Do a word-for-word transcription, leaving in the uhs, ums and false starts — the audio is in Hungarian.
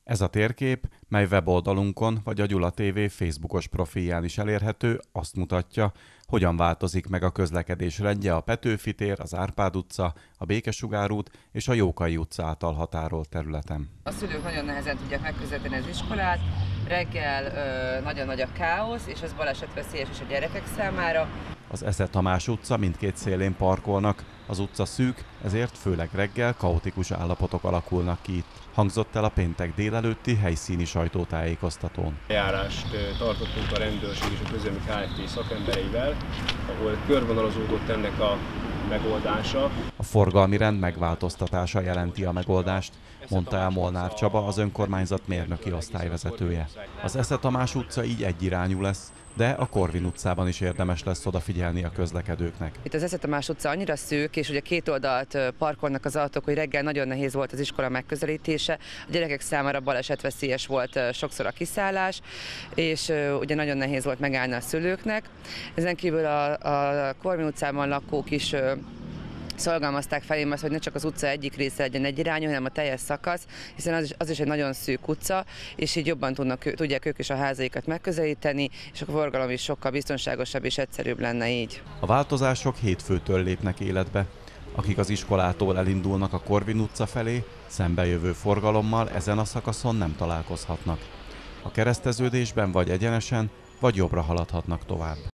Ez a térkép, mely weboldalunkon vagy a Gyula té vé Facebookos profilján is elérhető, azt mutatja, hogyan változik meg a közlekedés rendje a Petőfi tér, az Árpád utca, a Békesugár út és a Jókai utca által határolt területen. A szülők nagyon nehezen tudják megközelíteni az iskolát, reggel ö, nagyon nagy a káosz, és az balesetveszélyes is a gyerekek számára. Az Esze Tamás utca mindkét szélén parkolnak, az utca szűk, ezért főleg reggel kaotikus állapotok alakulnak ki itt. Hangzott el a péntek délelőtti helyszíni sajtótájékoztatón. Eljárást tartottunk a rendőrség és a közélmi Kft. Szakembereivel, ahol körvonalazódott ennek a megoldása. A forgalmi rend megváltoztatása jelenti a megoldást, mondta el Molnár Csaba, az önkormányzat mérnöki osztályvezetője. Az Esze Tamás utca így egyirányú lesz, de a Korvin utcában is érdemes lesz odafigyelni a közlekedőknek. Itt az Esze Tamás utca annyira szűk, és ugye két oldalt parkolnak az autók, hogy reggel nagyon nehéz volt az iskola megközelítése. A gyerekek számára balesetveszélyes volt sokszor a kiszállás, és ugye nagyon nehéz volt megállni a szülőknek. Ezen kívül a, a Korvin utcában lakók is szorgalmazták felém azt, hogy ne csak az utca egyik része legyen egyirányú, hanem a teljes szakasz, hiszen az is, az is egy nagyon szűk utca, és így jobban tudnak, tudják ők is a házaikat megközelíteni, és a forgalom is sokkal biztonságosabb és egyszerűbb lenne így. A változások hétfőtől lépnek életbe. Akik az iskolától elindulnak a Korvin utca felé, szembejövő forgalommal ezen a szakaszon nem találkozhatnak. A kereszteződésben vagy egyenesen, vagy jobbra haladhatnak tovább.